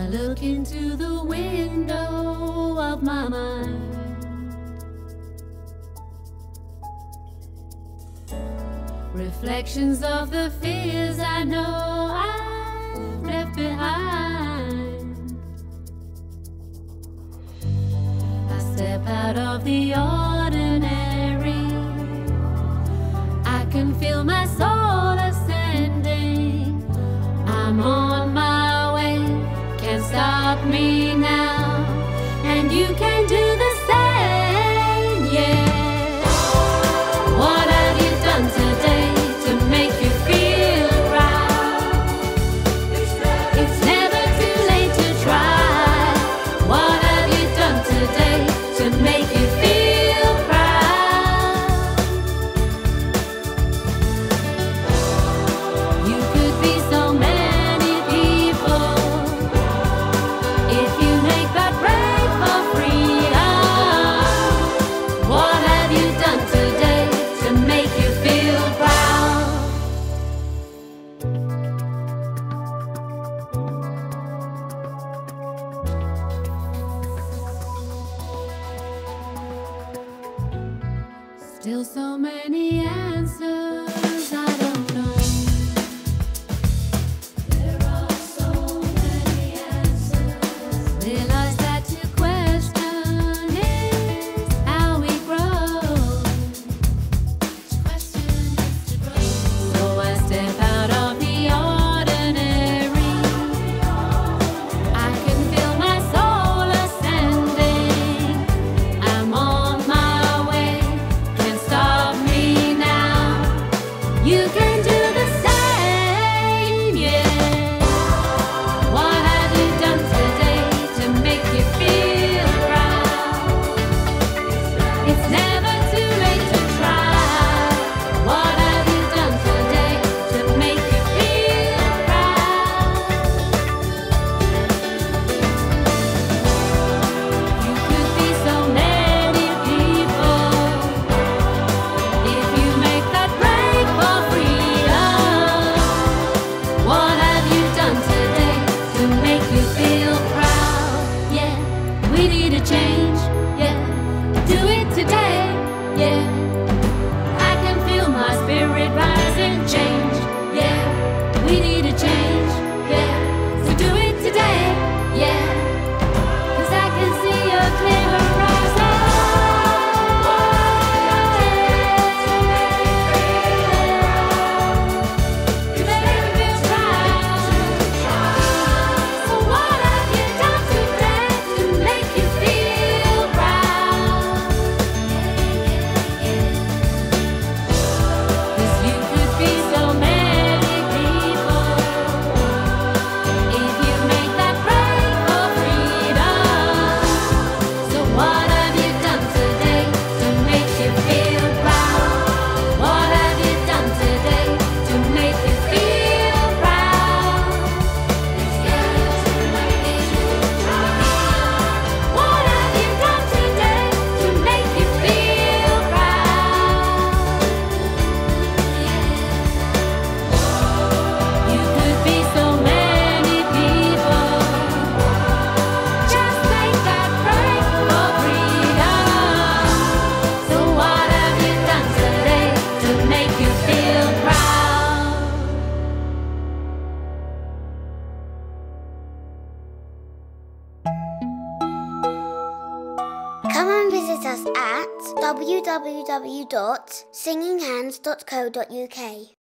look into the window of my mind. Reflections of the fears I know I've left behind. I step out of the ordinary. I can feel my soul ascending. I'm on my way, can't stop me now. And you can do the same, yeah. What have you done today to make you feel proud? It's never too late to try. What have you done today to make you feel proud? You could be so many people if you make that break for freedom. What have you done today to make you feel proud? Still so many answers I don't know. There are so many answers. Realize that to question is how we grow. Question is to grow. So I step out of the ordinary. I can feel my soul ascending. I'm on my way, can't stop me now. You can do the same, yeah. What have you done today to make you feel proud? It's never too late to try. What have you done today to make you feel proud? You could be so many people if you make that break for freedom. What have you done today to make you feel proud? Yeah, we need a change. Yeah, do it today. Yeah, I can feel my spirit rise and change. Yeah, we need a change. Yeah, so do it today. Yeah, 'cause I can see a clear horizon. You make me feel proud. So what have you done today to make you feel proud? 'Cause you could be so many people if you make that break for freedom. So what have you done today to make you feel proud? What have you done today to make you feel proud? What have you done today to make you feel proud? You could be so many people. Just make that break for freedom. So what have you done today to make you feel proud? Come and visit us at www.singinghands.co.uk.